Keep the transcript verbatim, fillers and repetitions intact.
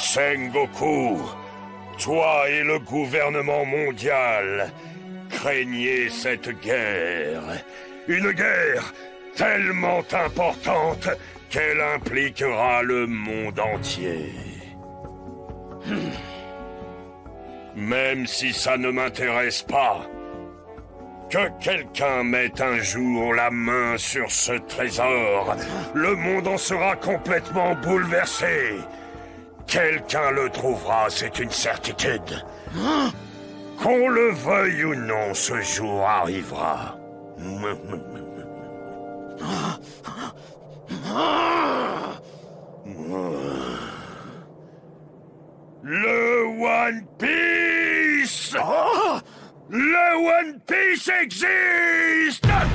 Sengoku, toi et le gouvernement mondial craignez cette guerre. Une guerre tellement importante qu'elle impliquera le monde entier. Même si ça ne m'intéresse pas, que quelqu'un mette un jour la main sur ce trésor, le monde en sera complètement bouleversé. Quelqu'un le trouvera, c'est une certitude. Qu'on le veuille ou non, ce jour arrivera. Le One Piece! Le One Piece existe!